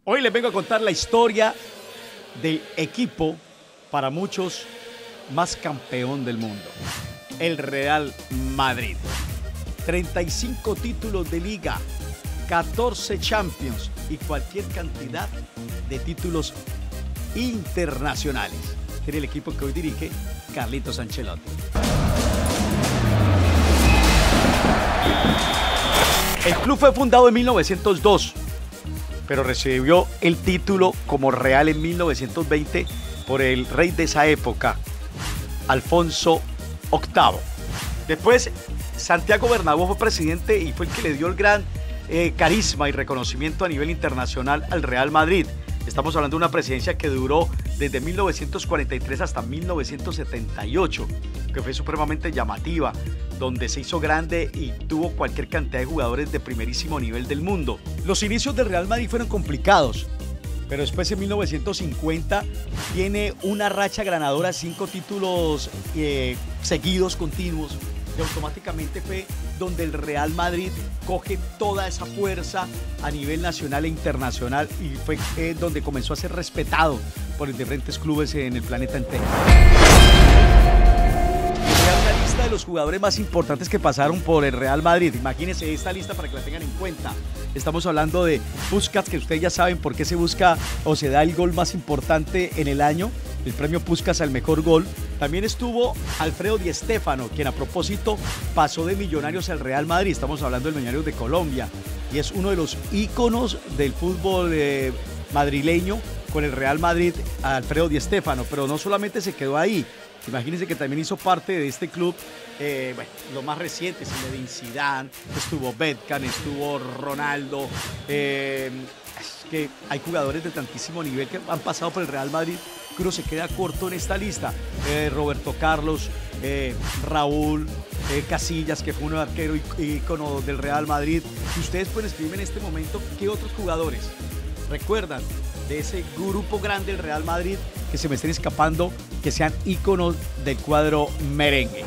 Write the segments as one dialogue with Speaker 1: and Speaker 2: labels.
Speaker 1: Hoy les vengo a contar la historia del equipo, para muchos, más campeón del mundo, el Real Madrid. 35 títulos de liga, 14 Champions y cualquier cantidad de títulos internacionales. Tiene el equipo que hoy dirige Carlitos Ancelotti. El club fue fundado en 1902, pero recibió el título como Real en 1920 por el rey de esa época, Alfonso VIII. Después, Santiago Bernabéu fue presidente y fue el que le dio el gran carisma y reconocimiento a nivel internacional al Real Madrid. Estamos hablando de una presidencia que duró desde 1943 hasta 1978, que fue supremamente llamativa, donde se hizo grande y tuvo cualquier cantidad de jugadores de primerísimo nivel del mundo. Los inicios del Real Madrid fueron complicados, pero después en 1950 tiene una racha ganadora, 5 títulos seguidos, continuos, y automáticamente fue donde el Real Madrid coge toda esa fuerza a nivel nacional e internacional y fue donde comenzó a ser respetado por los diferentes clubes en el planeta entero. Una lista de los jugadores más importantes que pasaron por el Real Madrid. Imagínense esta lista para que la tengan en cuenta. Estamos hablando de Puskás, que ustedes ya saben por qué se busca o se da el gol más importante en el año, el premio Puskás al mejor gol. También estuvo Alfredo Di Stéfano, quien a propósito pasó de Millonarios al Real Madrid. Estamos hablando del Millonarios de Colombia y es uno de los íconos del fútbol madrileño con el Real Madrid, Alfredo Di Stéfano. Pero no solamente se quedó ahí. Imagínense que también hizo parte de este club, lo más reciente, Zinedine Zidane, estuvo Beckham, estuvo Ronaldo. Es que hay jugadores de tantísimo nivel que han pasado por el Real Madrid que uno se queda corto en esta lista. Roberto Carlos, Raúl, Casillas, que fue un arquero ícono del Real Madrid. Y ustedes pueden escribirme en este momento qué otros jugadores recuerdan de ese grupo grande del Real Madrid que se me estén escapando, que sean íconos del cuadro merengue.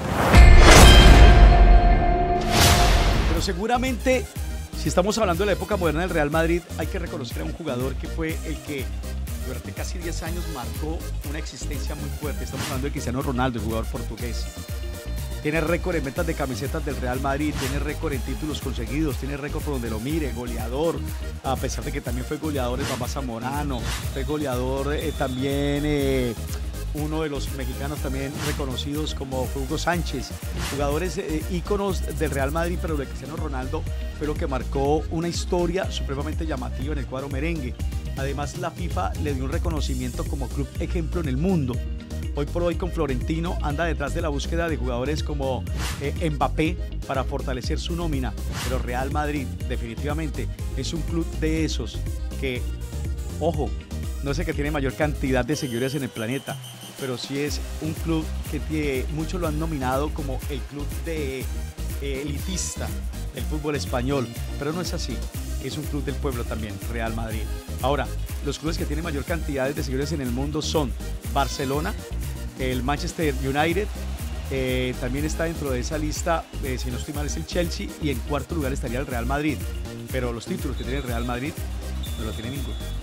Speaker 1: Pero seguramente, si estamos hablando de la época moderna del Real Madrid, hay que reconocer a un jugador que fue el que durante casi 10 años marcó una existencia muy fuerte. Estamos hablando de Cristiano Ronaldo, el jugador portugués. Tiene récord en ventas de camisetas del Real Madrid, tiene récord en títulos conseguidos, tiene récord por donde lo mire, goleador, a pesar de que también fue goleador el Papá Zamorano, fue goleador también uno de los mexicanos también reconocidos como Hugo Sánchez, jugadores íconos del Real Madrid, pero de Cristiano Ronaldo fue lo que marcó una historia supremamente llamativa en el cuadro merengue. Además, la FIFA le dio un reconocimiento como club ejemplo en el mundo. Hoy por hoy con Florentino anda detrás de la búsqueda de jugadores como Mbappé para fortalecer su nómina, pero Real Madrid definitivamente es un club de esos que, ojo, no sé que tiene mayor cantidad de seguidores en el planeta, pero sí es un club que muchos lo han nominado como el club de elitista del fútbol español, pero no es así. Es un club del pueblo también, Real Madrid. Ahora, los clubes que tienen mayor cantidad de seguidores en el mundo son Barcelona, el Manchester United, también está dentro de esa lista, si no estoy mal, es el Chelsea, y en cuarto lugar estaría el Real Madrid. Pero los títulos que tiene el Real Madrid no lo tiene ninguno.